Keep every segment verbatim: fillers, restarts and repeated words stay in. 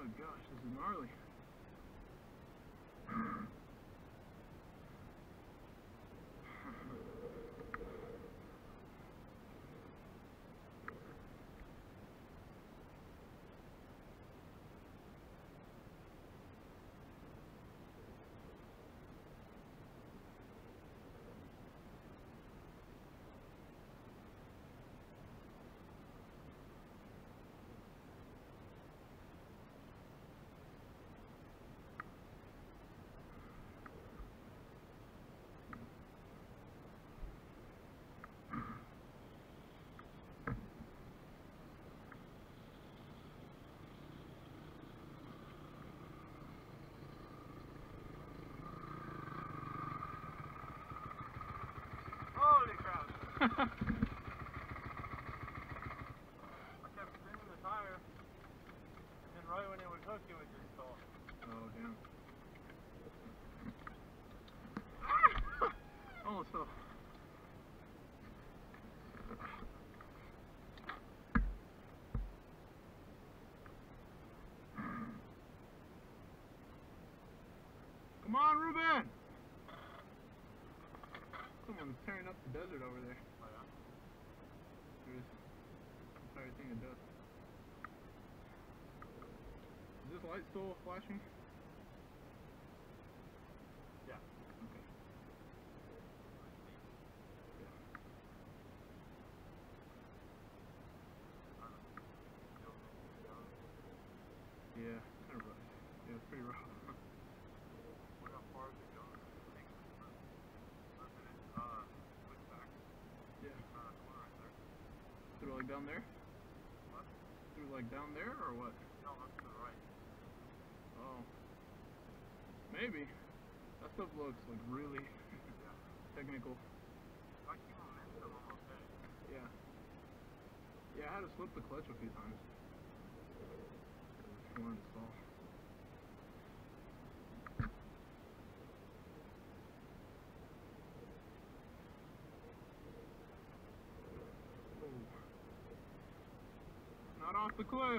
gosh, this is gnarly. I kept spinning the tire, and right when it would hook, it would just stall. Oh, damn. Almost fell. Come on, Ruben! Someone's tearing up the desert over there. Oh, yeah? There's an entire thing of dust. Is this light still flashing? Yeah. Okay. Yeah. Yeah, kind of rough. Yeah, it's pretty rough. Look how far is it going? Uh, switch back. Yeah. Uh, corner right there. Through like down there? What? Through like down there or what? No, that's to the right. Oh. Maybe. That stuff looks like really Yeah. technical. I keep momentum, I'm okay. Yeah. Yeah, I had to slip the clutch a few times. I wanted to stall. Not off the cliff.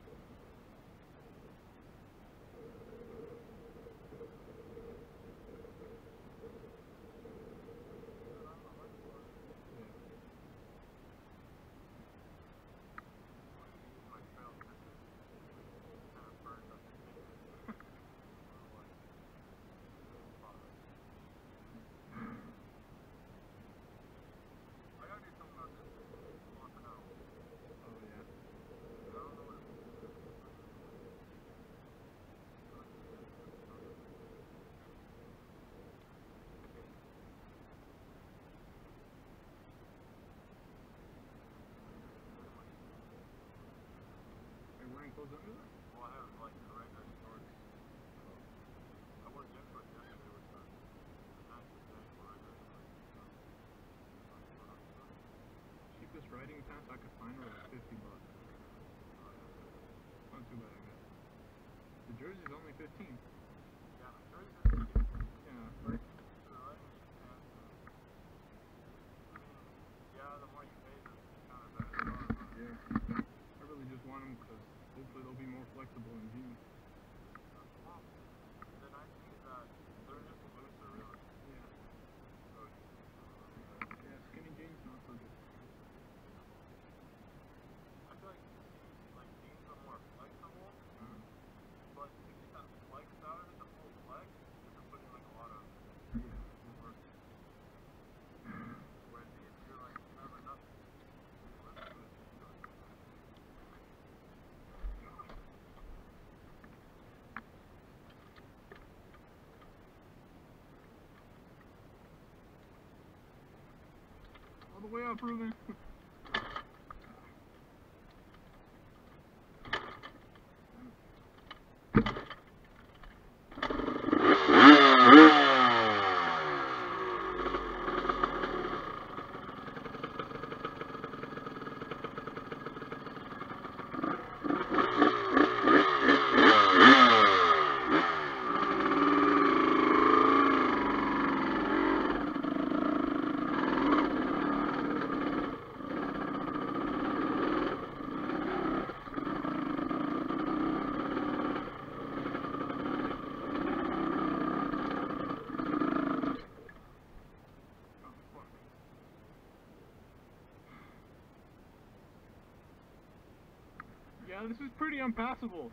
Close under there? Well, I have like the right next door. I worked in for it yesterday with the ninth day for it. Cheapest riding pants I could find were like fifty bucks. Not too bad, I guess. The jersey's only fifteen. Yeah, the jersey is cheap. Yeah. But the riding pants, I mean, yeah, the more you pay, the kind of better they are. Yeah. I really just want them because hopefully they'll be more flexible in jeans. Well, the nice thing is that they're just looser, really. Yeah. So, Yeah, skinny jeans, not so good. I feel like, like jeans are more flexible, Uh-huh. but to get that flex out of it, the full flex, you have to put in like a lot of Yeah. work. Whereas if you're like, you have enough, let's do it. All the way up, Ruben. Yeah, this is pretty unpassable.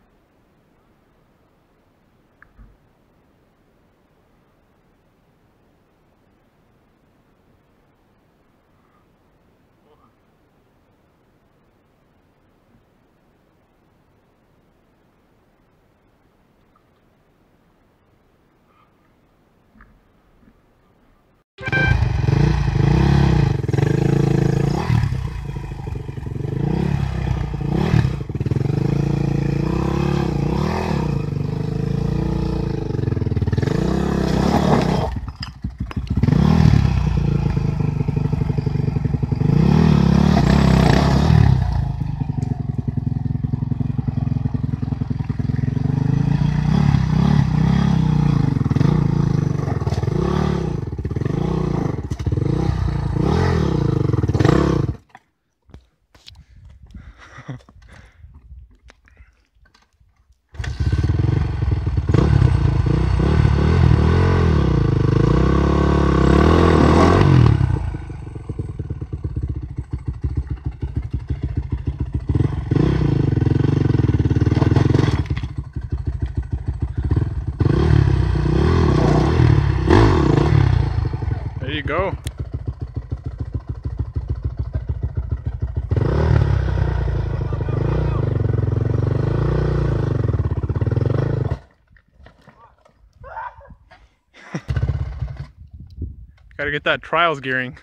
There you go. Gotta get that trials gearing.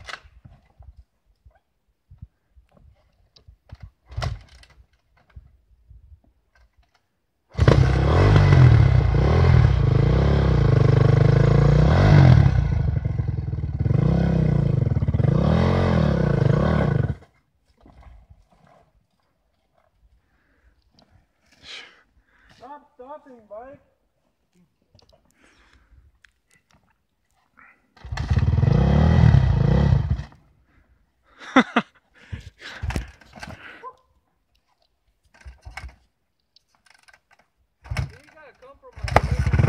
Stop stopping, bike. You gotta come from my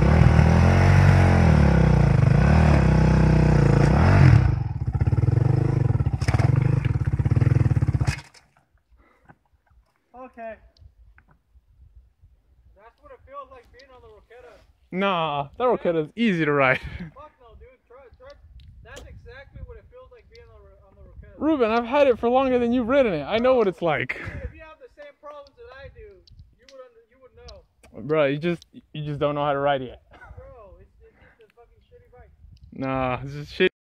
Okay. That's what it feels like being on the Roqueta. Nah, that Roqueta is easy to ride. Fuck no, dude. Try, try. That's exactly what it feels like being on, on the Roqueta. Ruben, I've had it for longer than you've ridden it. I know what it's like. Dude, if you have the same problems that I do, you would under, you would know. Bro, you just you just don't know how to ride yet. Bro, it's, it's just a fucking shitty bike. Nah, it's just shit.